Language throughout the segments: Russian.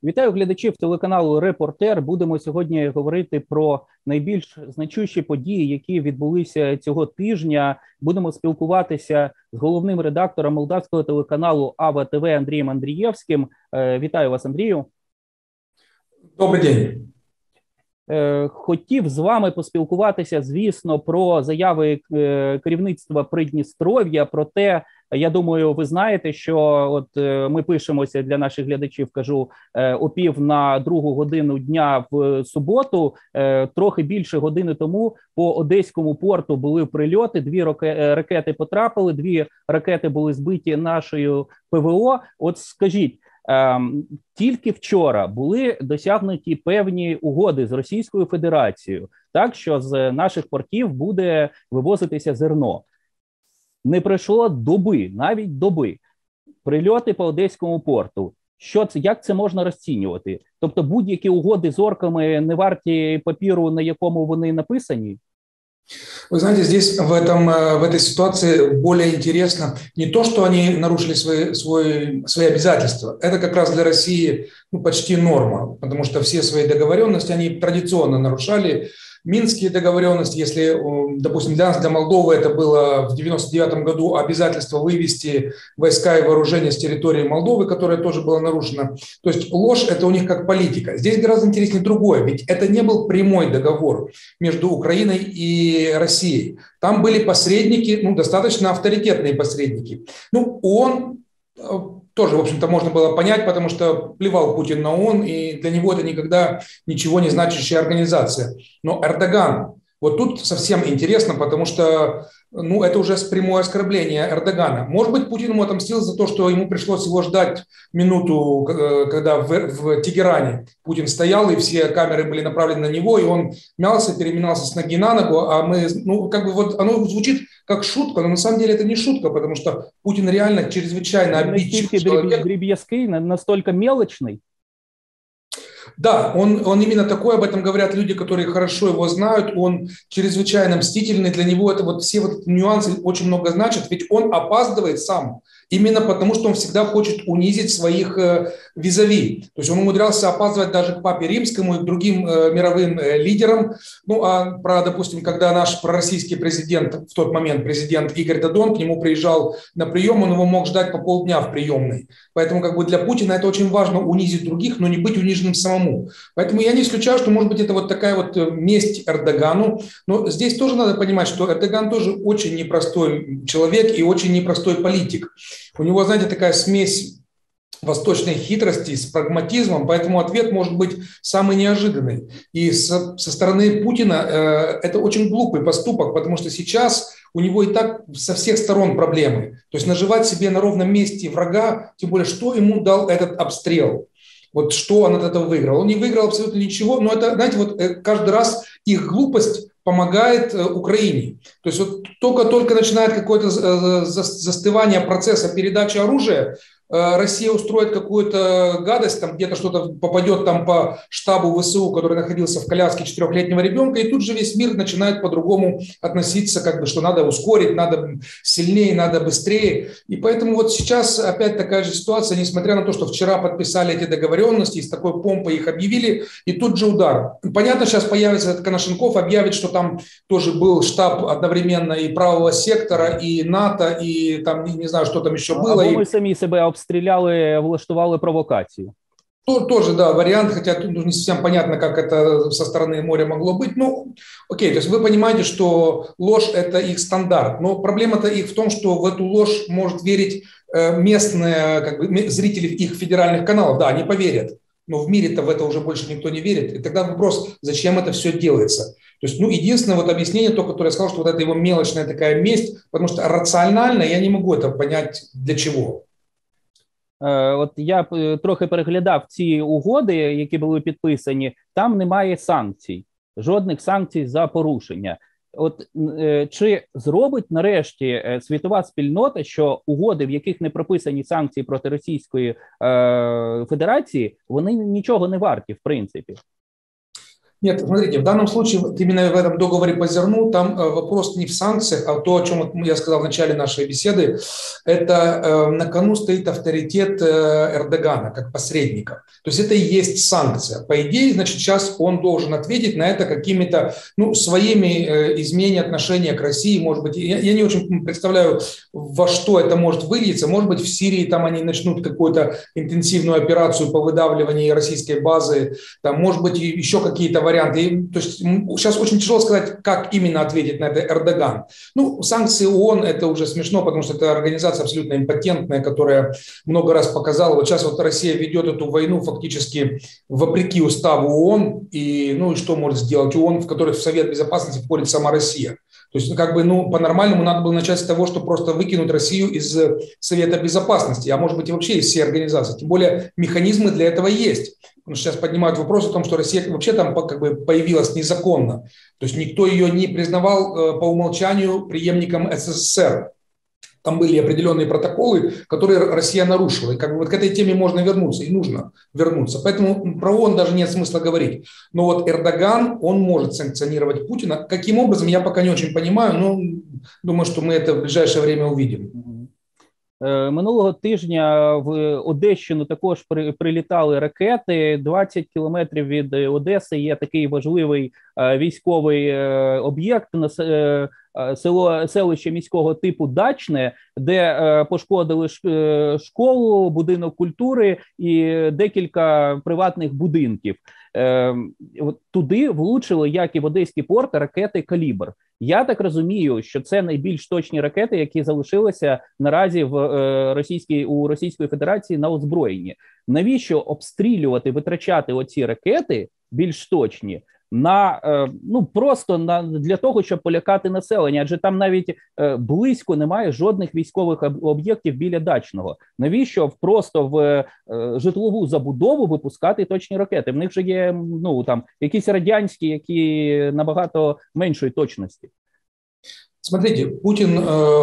Вітаю глядачів телеканалу «Репортер». Будемо сьогодні говорити про найбільш значущі події, які відбулися цього тижня. Будемо спілкуватися з головним редактором молдавського телеканалу АВА ТВ Андрієм Андрієвським. Вітаю вас, Андрію. Добрий день. Хотів з вами поспілкуватися, звісно, про заяви керівництва Придністров'я, про те, я думаю, ви знаєте, що от ми пишемося для наших глядачів, кажу, о 1:45 дня в суботу, трохи більше години тому по Одеському порту були прильоти, 2 ракети потрапили, 2 ракети були збиті нашою ПВО. От скажіть, тільки вчора були досягнуті певні угоди з Російською Федерацією, так що з наших портів буде вивозитися зерно. Не пройшло доби, навіть доби, прильоти по Одеському порту. Як це можна розцінювати? Тобто будь-які угоди з орками не варті папіру, на якому вони написані? Вы знаете, здесь в этой ситуации более интересно не то, что они нарушили свои обязательства. Это как раз для России почти норма, потому что все свои договоренности они традиционно нарушали. Минские договоренности, если, допустим, для нас, для Молдовы, это было в 1999 году обязательство вывести войска и вооружение с территории Молдовы, которое тоже было нарушено. То есть ложь – это у них как политика. Здесь гораздо интереснее другое, ведь это не был прямой договор между Украиной и Россией. Там были посредники, достаточно авторитетные посредники. ООН тоже, в общем-то, можно было понять, потому что плевал Путин на ООН, и для него это никогда ничего не значащая организация. Но Эрдоган, вот тут совсем интересно, потому что это уже прямое оскорбление Эрдогана. Может быть, Путин ему отомстил за то, что ему пришлось его ждать минуту, когда в Тегеране Путин стоял, и все камеры были направлены на него, и он мялся, переминался с ноги на ногу, а мы, оно звучит как шутка, но на самом деле это не шутка, потому что Путин реально чрезвычайно обидчивый человек. Дребьевский, настолько мелочный. Да, он именно такой, об этом говорят люди, которые хорошо его знают, он чрезвычайно мстительный, для него это все нюансы очень много значат, ведь он опаздывает сам, именно потому что он всегда хочет унизить своих визави. То есть он умудрялся опаздывать даже к Папе Римскому и к другим мировым лидерам. Допустим, когда наш пророссийский президент, в тот момент президент Игорь Додон, к нему приезжал на прием, он его мог ждать по полдня в приемной. Поэтому для Путина это очень важно унизить других, но не быть униженным самому. Поэтому я не исключаю, что, может быть, это такая месть Эрдогану. Но здесь тоже надо понимать, что Эрдоган тоже очень непростой человек и очень непростой политик. У него, знаете, такая смесь восточной хитрости с прагматизмом, поэтому ответ может быть самый неожиданный. И со стороны Путина это очень глупый поступок, потому что сейчас у него и так со всех сторон проблемы. То есть наживать себе на ровном месте врага, тем более, что ему дал этот обстрел. Что он от этого выиграл? Он не выиграл абсолютно ничего, но это, знаете, каждый раз их глупость помогает Украине. То есть только начинает какое-то застывание процесса передачи оружия, Россия устроит какую-то гадость, там где-то что-то попадет там по штабу ВСУ, который находился в коляске 4-летнего ребенка, и тут же весь мир начинает по-другому относиться, что надо ускорить, надо сильнее, надо быстрее. И поэтому сейчас опять такая же ситуация, несмотря на то, что вчера подписали эти договоренности, и с такой помпой их объявили, и тут же удар. Понятно, сейчас появится этот Коношенков, объявит, что там тоже был штаб одновременно и правого сектора, и НАТО, и там, не знаю, что там еще было. Або ми самі себе обстріляли, влаштували провокацію. Тоже, да, вариант, хотя тут не совсем понятно, как это со стороны моря могло быть. Окей, то есть вы понимаете, что ложь – это их стандарт. Но проблема-то их в том, что в эту ложь может верить местные зрители их федеральных каналов. Да, они поверят. Но в мире-то в это уже больше никто не верит. И тогда вопрос, зачем это все делается? То есть, единственное объяснение, то, которое я сказал, что это его мелочная такая месть, потому что рационально я не могу это понять, для чего. От я трохи переглядав ці угоди, які були підписані, там немає санкцій, жодних санкцій за порушення. Чи зробить нарешті світова спільнота, що угоди, в яких не прописані санкції проти Російської Федерації, вони нічого не варті, в принципі? Нет, смотрите, в данном случае, вот именно в этом договоре по зерну, там вопрос не в санкциях, а то, о чем я сказал в начале нашей беседы, это на кону стоит авторитет Эрдогана как посредника. То есть это и есть санкция. По идее, значит, сейчас он должен ответить на это какими-то, ну, своими изменениями отношения к России, может быть. Я не очень представляю, во что это может выльется. Может быть, в Сирии там они начнут какую-то интенсивную операцию по выдавливанию российской базы, там, может быть, еще какие-то варианты. То есть сейчас очень тяжело сказать, как именно ответить на это Эрдоган. Ну, санкции ООН – это уже смешно, потому что это организация абсолютно импотентная, которая много раз показала. Вот сейчас вот Россия ведет эту войну фактически вопреки уставу ООН. И, ну, и что может сделать ООН, в который в Совет Безопасности входит сама Россия? То есть, как бы, ну, по-нормальному надо было начать с того, что просто выкинуть Россию из Совета Безопасности, а может быть и вообще из всей организации. Тем более механизмы для этого есть. Потому что сейчас поднимают вопрос о том, что Россия вообще там как бы появилась незаконно. То есть никто ее не признавал по умолчанию преемником СССР. Там были определенные протоколы, которые Россия нарушила. И как бы вот к этой теме можно вернуться, и нужно вернуться. Поэтому про ООН даже нет смысла говорить. Но вот Эрдоган, он может санкционировать Путина. Каким образом, я пока не очень понимаю, но думаю, що ми це в ближайшее время увидим. Минулого тижня в Одещину також прилітали ракети. 20 кілометрів від Одеси є такий важливий військовий об'єкт, селище міського типу Дачне, де пошкодили школу, будинок культури і декілька приватних будинків. Туди влучили, як і в Одеський порт, ракети «Калібр». Я так розумію, що це найбільш точні ракети, які залишилися наразі у Російської Федерації на озброєнні. Навіщо обстрілювати, витрачати оці ракети більш точні для того, щоб полякати населення, адже там навіть близько немає жодних військових об'єктів біля Дачного. Навіщо просто в житлову забудову випускати точні ракети? В них же є якісь радянські, які набагато меншої точності. Смотрите, Путин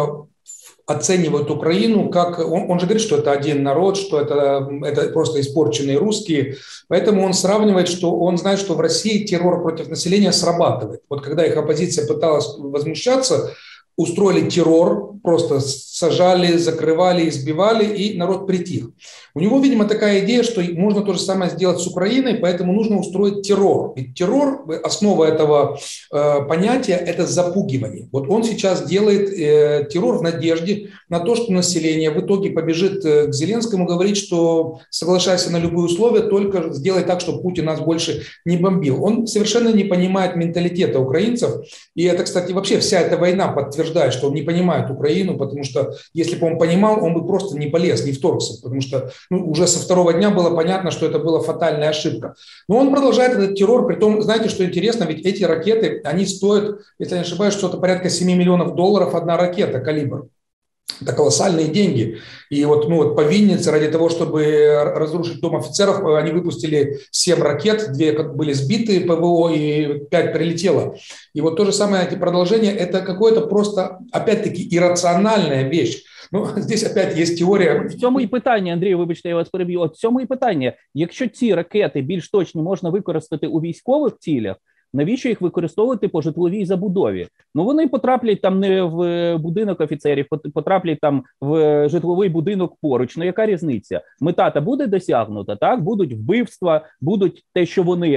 оценивает Украину как... Он же говорит, что это один народ, что это просто испорченные русские. Поэтому он сравнивает, что он знает, что в России террор против населения срабатывает. Вот когда их оппозиция пыталась возмущаться, устроили террор, просто сажали, закрывали, избивали, и народ притих. У него, видимо, такая идея, что можно то же самое сделать с Украиной, поэтому нужно устроить террор. Ведь террор, основа этого понятия – это запугивание. Вот он сейчас делает террор в надежде на то, что население в итоге побежит к Зеленскому говорить, что соглашайся на любые условия, только сделай так, чтобы Путин нас больше не бомбил. Он совершенно не понимает менталитета украинцев, и это, кстати, вообще вся эта война подтверждает, что он не понимает Украину, потому что если бы он понимал, он бы просто не полез, не вторгся, потому что уже со второго дня было понятно, что это была фатальная ошибка. Но он продолжает этот террор, притом, знаете, что интересно, ведь эти ракеты, они стоят, если я не ошибаюсь, что-то порядка $7 миллионов одна ракета «Калибр». Это колоссальные деньги. И вот по Виннице, ради того, чтобы разрушить дом офицеров, они выпустили 7 ракет, 2 были сбиты ПВО и 5 прилетело. И вот то же самое, эти продолжения, это какое-то просто, опять-таки, иррациональная вещь. Ну, здесь опять є теорія. В цьому і питання, Андрій, вибачте, я вас переб'ю. От в цьому і питання. Якщо ці ракети більш точні можна використати у військових цілях, навіщо їх використовувати по житловій забудові? Вони потраплять там не в будинок офіцерів, потраплять там в житловий будинок поруч. Яка різниця? Мета-то буде досягнута, так? Будуть вбивства, будуть те, що вони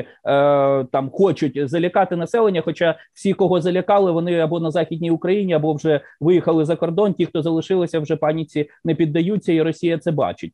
там хочуть залякати населення, хоча всі, кого залякали, вони або на Західній Україні, або вже виїхали за кордон, ті, хто залишилися, вже паніці не піддаються, і Росія це бачить.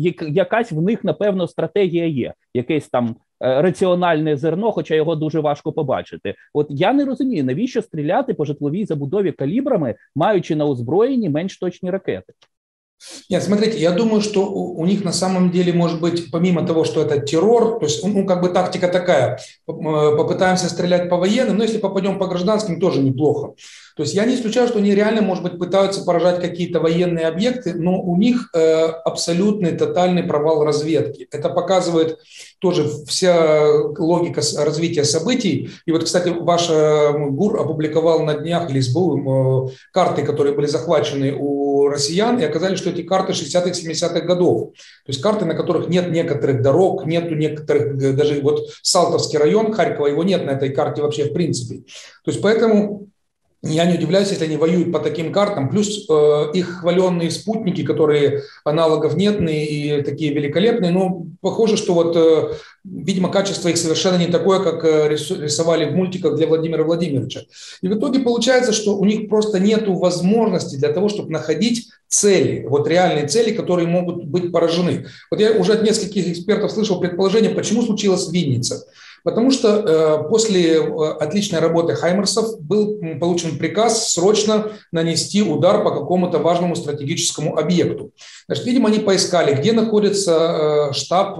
Якась в них, напевно, стратегія є, якесь там раціональне зерно, хоча його дуже важко побачити. От я не розумію, навіщо стріляти по житловій забудові калібрами, маючи на озброєнні менш точні ракети? Нет, смотрите, я думаю, что у них на самом деле может быть, помимо того, что это террор, то есть, как бы тактика такая, попытаемся стрелять по военным, но если попадем по гражданским, тоже неплохо. То есть я не исключаю, что они реально, может быть, пытаются поражать какие-то военные объекты, но у них абсолютный тотальный провал разведки. Это показывает тоже вся логика развития событий. И вот, кстати, ваш ГУР опубликовал на днях, или СБУ, карты, которые были захвачены у россиян, и оказалось, что эти карты 60-х, 70-х годов. То есть карты, на которых нет некоторых дорог, нету некоторых, даже вот Салтовский район Харькова, его нет на этой карте вообще в принципе. То есть поэтому я не удивляюсь, если они воюют по таким картам. Плюс их хваленные спутники, которые аналогов нет и такие великолепные. Но похоже, что вот, видимо, качество их совершенно не такое, как рисовали в мультиках для Владимира Владимировича. И в итоге получается, что у них просто нет возможности для того, чтобы находить цели, вот реальные цели, которые могут быть поражены. Вот я уже от нескольких экспертов слышал предположение, почему случилась Винница. Потому что после отличной работы хаймерсов был получен приказ срочно нанести удар по какому-то важному стратегическому объекту. Значит, видимо, они поискали, где находится штаб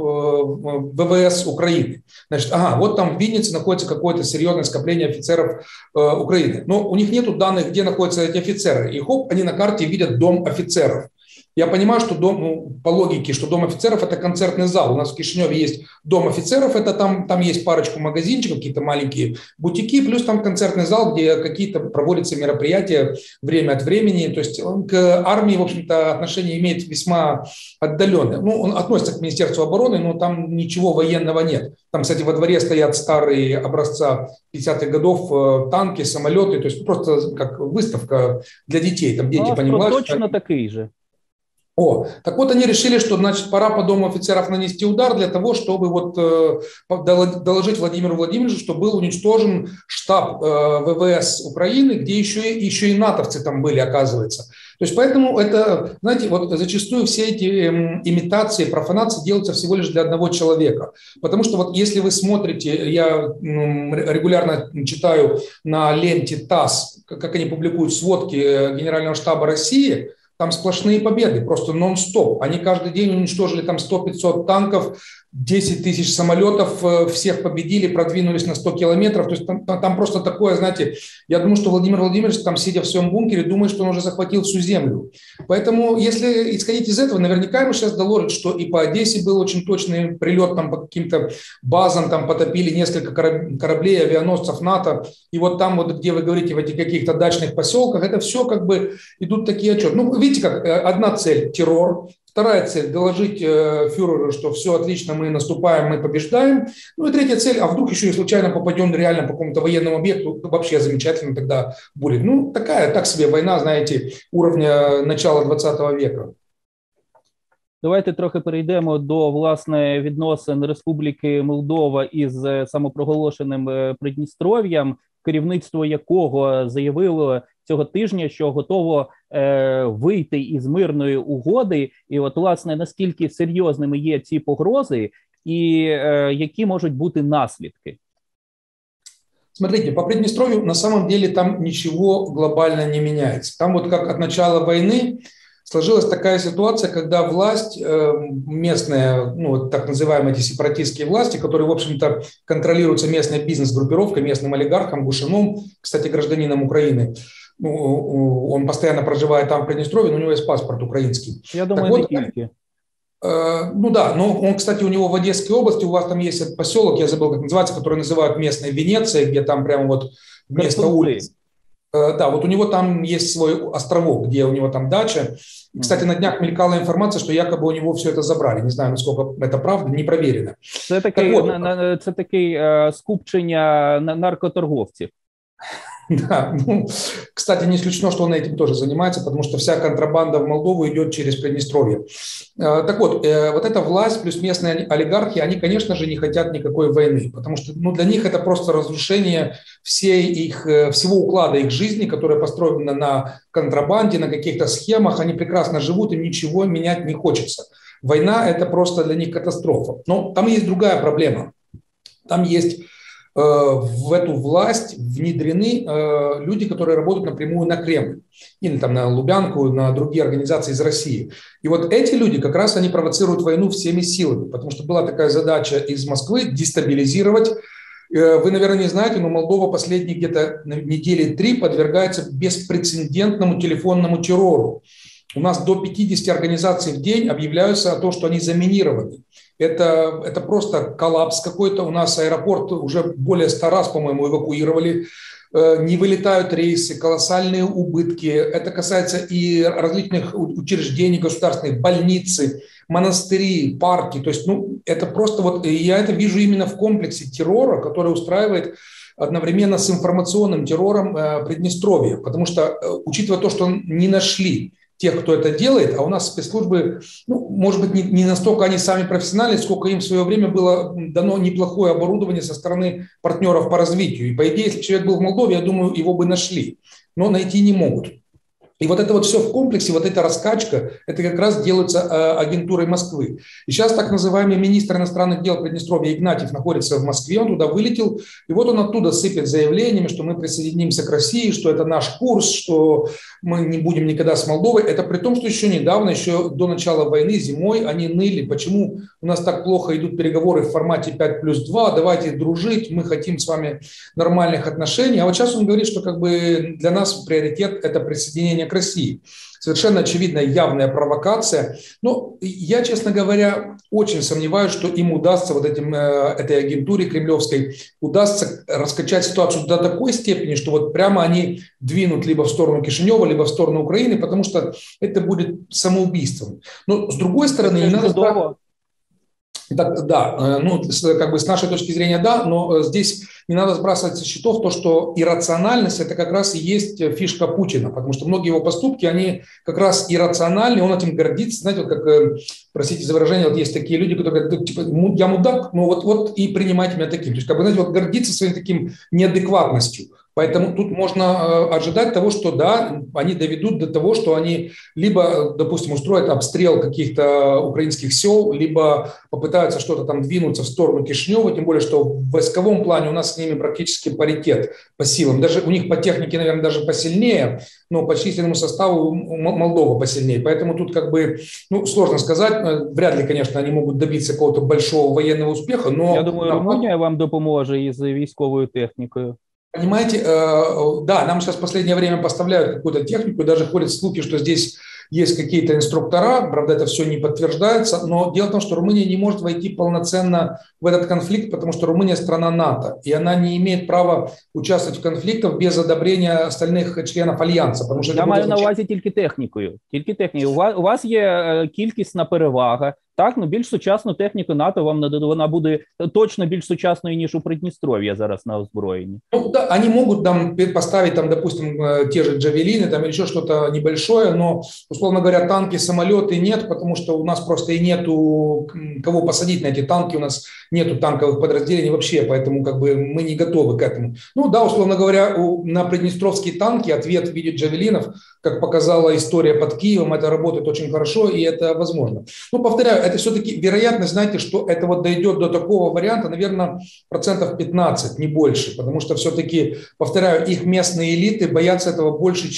ВВС Украины. Значит, вот там в Виннице находится какое-то серьезное скопление офицеров Украины. Но у них нет данных, где находятся эти офицеры. И хоп, они на карте видят дом офицеров. Я понимаю, что по логике, что дом офицеров – это концертный зал. У нас в Кишиневе есть дом офицеров, это там есть парочку магазинчиков, какие-то маленькие бутики, плюс там концертный зал, где какие-то проводятся мероприятия время от времени. То есть он к армии, в общем-то, отношение имеет весьма отдаленное. Ну, он относится к Министерству обороны, но там ничего военного нет. Там, кстати, во дворе стоят старые образца 50-х годов танки, самолеты, то есть просто как выставка для детей. Там дети понимают. Точно такие же. Так вот они решили, что, значит, пора по дому офицеров нанести удар для того, чтобы вот доложить Владимиру Владимировичу, что был уничтожен штаб ВВС Украины, где еще и натовцы там были, оказывается. То есть поэтому это, знаете, вот зачастую все эти имитации, профанации делаются всего лишь для одного человека. Потому что вот если вы смотрите, я регулярно читаю на ленте ТАСС, как они публикуют сводки Генерального штаба России, там сплошные победы, просто нон-стоп. Они каждый день уничтожили там 100-500 танков, 10 тысяч самолетов, всех победили, продвинулись на 100 километров. То есть там просто такое, знаете, я думаю, что Владимир Владимирович, там сидя в своем бункере, думает, что он уже захватил всю землю. Поэтому, если исходить из этого, наверняка ему сейчас доложат, что и по Одессе был очень точный прилет, там по каким-то базам, там потопили несколько кораблей, авианосцев НАТО. И вот там, вот, где вы говорите, в этих каких-то дачных поселках, это все как бы идут такие отчеты. Ну, видите, как одна цель – террор. Вторая цель – доложить фюреру, что все отлично, мы наступаем, мы побеждаем. Ну и третья цель – а вдруг еще и случайно попадем реально по какому-то военному объекту, вообще замечательно тогда будет. Ну, так себе война, знаете, уровня начала 20 века. Давайте трохи перейдемо до, власне, відносин Республіки Молдова із самопроголошеним Придністров'ям, керівництво якого заявило цього тижня, що готово вийти із мирної угоди. І от, власне, наскільки серйозними є ці погрози і які можуть бути наслідки? Смотрите, по Приднестровью на самом деле там ничего глобально не меняется. Там вот как от начала войны сложилась такая ситуация, когда власть местная, ну, так называемые эти сепаратистские власти, которые, в общем-то, контролируются местной бизнес-группировкой, местным олигархом Гушиным, кстати, гражданином Украины. Ну, он постоянно проживает там в Приднестровье, но у него есть паспорт украинский. Я думаю, вот, не только. Ну да, но он, кстати, у него в Одесской области, у вас там есть этот поселок, я забыл, как называется, который называют местной Венецией, где там прямо вот вместо улиц. Да, вот у него там есть свой островок, где у него там дача. Кстати, на днях мелькала информация, что якобы у него все это забрали. Не знаю, насколько это правда, не проверено. Це такий скупчення наркоторговців. Да, ну, кстати, не исключено, что он этим тоже занимается, потому что вся контрабанда в Молдову идет через Приднестровье. Так вот, вот эта власть плюс местные олигархи, они, конечно же, не хотят никакой войны, потому что для них это просто разрушение всего уклада их жизни, которая построена на контрабанде, на каких-то схемах. Они прекрасно живут, им ничего менять не хочется. Война – это просто для них катастрофа. Но там есть другая проблема. Там есть в эту власть внедрены люди, которые работают напрямую на Кремль, или там на Лубянку, на другие организации из России. И вот эти люди как раз они провоцируют войну всеми силами, потому что была такая задача из Москвы дестабилизировать Вы, наверное, не знаете, но Молдова последние где-то недели 3 подвергается беспрецедентному телефонному террору. У нас до 50 организаций в день объявляются о том, что они заминированы. Это просто коллапс какой-то. У нас аэропорт уже более 100 раз, по-моему, эвакуировали. Не вылетают рейсы, колоссальные убытки. Это касается и различных учреждений государственных, больницы, монастыри, парки. То есть, это просто вот, я это вижу именно в комплексе террора, который устраивает одновременно с информационным террором Приднестровье. Потому что, учитывая то, что не нашли тех, кто это делает, а у нас спецслужбы, может быть, не настолько они сами профессиональны, сколько им в свое время было дано неплохое оборудование со стороны партнеров по развитию. И, по идее, если человек был в Молдове, я думаю, его бы нашли, но найти не могут. И вот это вот все в комплексе, вот эта раскачка, это как раз делается агентурой Москвы. И сейчас так называемый министр иностранных дел Приднестровья Игнатьев находится в Москве, он туда вылетел, и вот он оттуда сыпет заявлениями, что мы присоединимся к России, что это наш курс, что мы не будем никогда с Молдовой. Это при том, что еще недавно, еще до начала войны, зимой, они ныли, почему у нас так плохо идут переговоры в формате 5+2, давайте дружить, мы хотим с вами нормальных отношений. А вот сейчас он говорит, что как бы для нас приоритет – это присоединение к России. Совершенно очевидная явная провокация. Но я, честно говоря, очень сомневаюсь, что им удастся, вот этой агентуре кремлевской, удастся раскачать ситуацию до такой степени, что вот прямо они двинут либо в сторону Кишинева, либо в сторону Украины, потому что это будет самоубийством. Но с другой стороны, не надо... Да, как бы с нашей точки зрения, да, но здесь не надо сбрасывать со счетов то, что иррациональность – это как раз и есть фишка Путина, потому что многие его поступки, они как раз иррациональны, он этим гордится. Знаете, вот как, простите за выражение, вот есть такие люди, которые говорят, типа, я мудак, но вот и принимайте меня таким. То есть, как бы, знаете, вот гордится своим таким неадекватностью. Поэтому тут можно ожидать того, что да, они доведут до того, что они либо, допустим, устроят обстрел каких-то украинских сел, либо попытаются что-то там двинуться в сторону Кишинева, тем более, что в войсковом плане у нас с ними практически паритет по силам. Даже у них по технике, наверное, даже посильнее, но по численному составу Молдова посильнее. Поэтому тут как бы, сложно сказать. Вряд ли, конечно, они могут добиться какого-то большого военного успеха, но... Я думаю, Румунія вам допоможе із військовою технікою. Понимаете, да, нам сейчас в последнее время поставляют какую-то технику, даже ходят слухи, что здесь есть какие-то инструктора, правда, это все не подтверждается, но дело в том, что Румыния не может войти полноценно в этот конфликт, потому что Румыния страна НАТО, и она не имеет права участвовать в конфликтах без одобрения остальных членов Альянса. Потому что я маю на увазі тільки технікою. У вас є кількісна перевага. Так, більш сучасну техніку НАТО вам нададуть, вона буде точно більш сучасною, ніж у Придністров'я зараз на озброєнні. Да, они могут там поставить, там, допустим, те же джавелины, там, или еще что-то небольшое, но, условно говоря, танки, самолеты нет, потому что у нас просто и нету кого посадить на эти танки, у нас нету танковых подразделений вообще, поэтому как бы мы не готовы к этому. Да, условно говоря, на приднестровские танки ответ в виде джавелинов, как показала история под Киевом, это работает очень хорошо, и это возможно. Повторяю, это все-таки вероятность, знаете, что это вот дойдет до такого варианта, наверное, 15%, не больше, потому что все-таки, повторяю, их местные элиты боятся этого больше,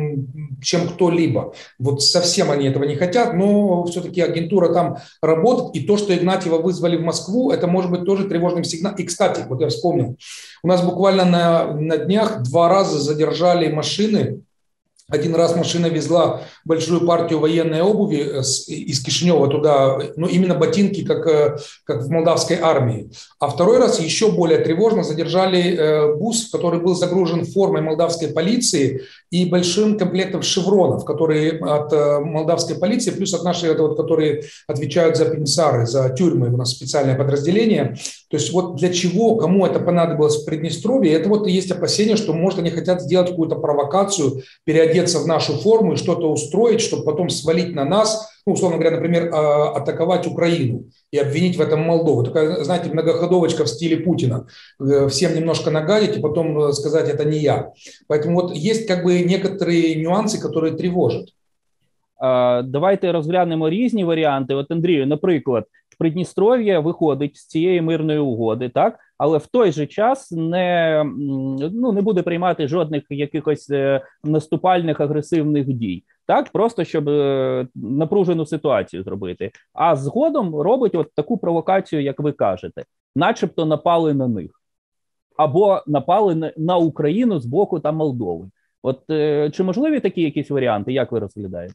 чем кто-либо. Вот совсем они этого не хотят, но все-таки агентура там работает, и то, что Игнатьева вызвали в Москву, это может быть тоже тревожным сигналом. И, кстати, вот я вспомнил, у нас буквально на днях 2 раза задержали машины. Один раз машина везла большую партию военной обуви из Кишинева туда, именно ботинки, как в молдавской армии. А второй раз, еще более тревожно, задержали бус, который был загружен формой молдавской полиции и большим комплектом шевронов, которые от молдавской полиции, плюс от нашей, которые отвечают за пенсары, за тюрьмы, у нас специальное подразделение. То есть вот для чего, кому это понадобилось в Приднестровье, это вот и есть опасение, что, может, они хотят сделать какую-то провокацию, переодеться в нашу форму и что-то устроить, чтобы потом свалить на нас, условно говоря, например, атаковать Украину и обвинить в этом Молдову. Такая, знаете, многоходовочка в стиле Путина. Всем немножко нагадить и потом сказать, это не я. Поэтому вот есть как бы некоторые нюанси, которые тревожат. Давайте розглянемо різні варіанти. От, Андрію, наприклад, Придністров'я виходить з цієї мирної угоди, так? Але в той же час не буде приймати жодних якихось наступальних агресивних дій. Так, просто щоб напружену ситуацію зробити. А згодом робить от таку провокацію, як ви кажете. Начебто напали на них. або напали на Україну з боку там Молдови. От чи можливі такі якісь варіанти? Як ви розглядаєте?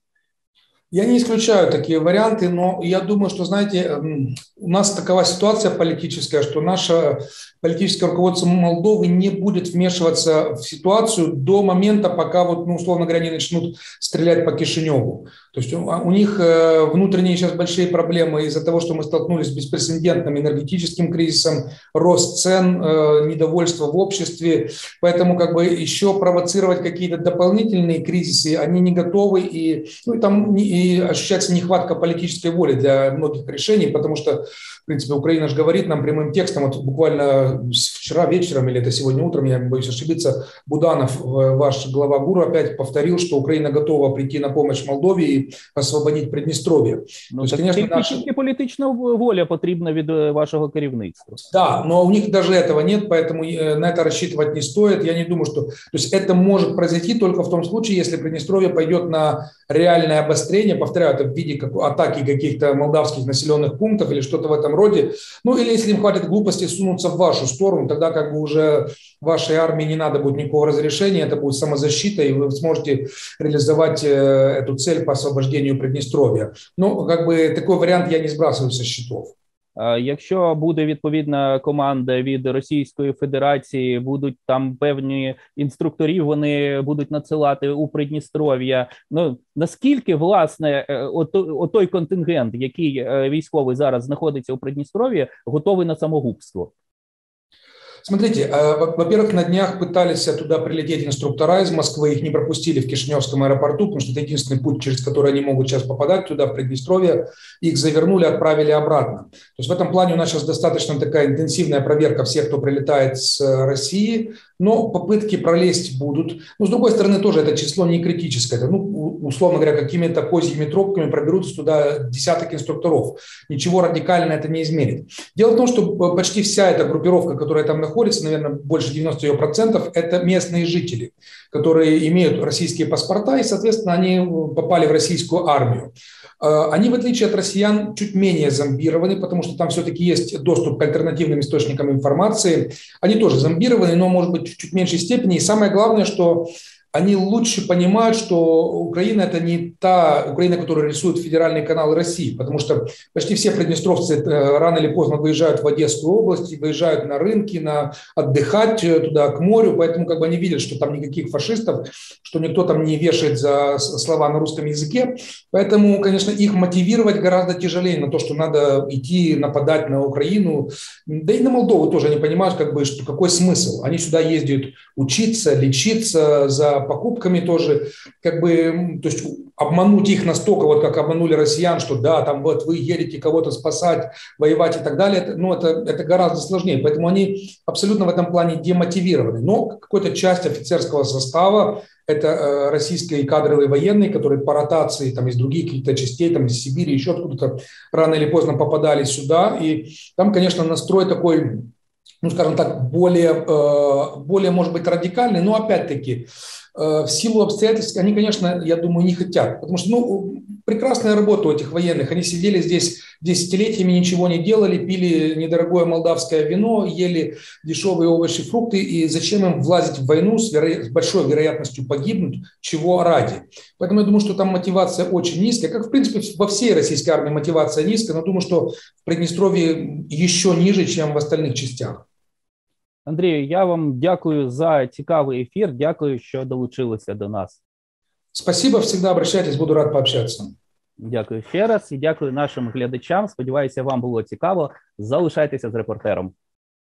Я не исключаю такие варианты, но я думаю, что, знаете, у нас такова ситуация политическая, что наше политическое руководство Молдовы не будет вмешиваться в ситуацию до момента, пока, вот, ну, условно говоря, не начнут стрелять по Кишиневу. То есть у них внутренние сейчас большие проблемы из-за того, что мы столкнулись с беспрецедентным энергетическим кризисом, рост цен, недовольство в обществе. Поэтому как бы еще провоцировать какие-то дополнительные кризисы они не готовы. И, ну, там и ощущается нехватка политической воли для многих решений, потому что, в принципе, Украина же говорит нам прямым текстом, вот буквально вчера вечером или это сегодня утром, я боюсь ошибиться, Буданов, ваш глава ГУР, опять повторил, что Украина готова прийти на помощь Молдове и освободить Приднестровье. Ну, то есть, конечно, тільки політична воля потрібна від вашого керівництва. Да, но у них даже этого нет, поэтому на это рассчитывать не стоит. Я не думаю, что... То есть это может произойти только в том случае, если Приднестровье пойдет на реальное обострение, повторяю, это в виде атаки каких-то молдавских населенных пунктов или что-то в этом роде. Ну или если им хватит глупости сунуться в вашу сторону, тогда как бы уже вашей армии не надо будет никакого разрешения, это будет самозащита, и вы сможете реализовать эту цель по освобождению Приднестровья. Ну, как бы такой вариант я не сбрасываю со счетов. Якщо буде відповідна команда від Російської Федерації, будуть там певні інструкторів, вони будуть надсилати у Придністров'я. Ну, наскільки, власне, той контингент, який військовий зараз знаходиться у Придністров'ї, готовий на самогубство? Смотрите, во-первых, на днях пытались туда прилететь инструктора из Москвы, их не пропустили в Кишиневском аэропорту, потому что это единственный путь, через который они могут сейчас попадать туда, в Приднестровье. Их завернули, отправили обратно. То есть в этом плане у нас сейчас достаточно такая интенсивная проверка всех, кто прилетает с России, но попытки пролезть будут. Но с другой стороны, тоже это число не критическое. Это, ну, условно говоря, какими-то козьими тропками проберутся туда десяток инструкторов. Ничего радикально это не изменит. Дело в том, что почти вся эта группировка, которая там находится, наверное, больше 90%, это местные жители, которые имеют российские паспорта, и, соответственно, они попали в российскую армию. Они, в отличие от россиян, чуть менее зомбированы, потому что там все-таки есть доступ к альтернативным источникам информации. Они тоже зомбированы, но, может быть, в чуть меньшей степени. И самое главное, что они лучше понимают, что Украина – это не та Украина, которую рисуют федеральные каналы России, потому что почти все приднестровцы рано или поздно выезжают в Одесскую область, выезжают на рынки, отдыхать туда, к морю, поэтому как бы они видят, что там никаких фашистов, что никто там не вешает за слова на русском языке, поэтому, конечно, их мотивировать гораздо тяжелее на то, что надо идти нападать на Украину, да и на Молдову тоже они понимают, как бы, что какой смысл, они сюда ездят учиться, лечиться, за покупками тоже, как бы, то есть обмануть их настолько, вот как обманули россиян, что да, там вот вы едете кого-то спасать, воевать и так далее, ну, это гораздо сложнее, поэтому они абсолютно в этом плане демотивированы, но какая-то часть офицерского состава, это российские кадровые военные, которые по ротации там, из других каких-то частей, там, из Сибири, еще откуда-то рано или поздно попадали сюда, и там, конечно, настрой такой, ну, скажем так, более, может быть, радикальный, но опять-таки в силу обстоятельств они, конечно, я думаю, не хотят, потому что, ну, прекрасная работа у этих военных, они сидели здесь десятилетиями, ничего не делали, пили недорогое молдавское вино, ели дешевые овощи, фрукты, и зачем им влазить в войну с большой вероятностью погибнуть, чего ради. Поэтому я думаю, что там мотивация очень низкая, как, в принципе, во всей российской армии мотивация низкая, но думаю, что в Приднестровье еще ниже, чем в остальных частях. Андрію, я вам дякую за цікавий ефір, дякую, що долучилися до нас. Спасибо, всегда обращайтесь, буду рад пообщаться. Дякую ще раз і дякую нашим глядачам. Сподіваюся, вам було цікаво. Залишайтеся з репортером.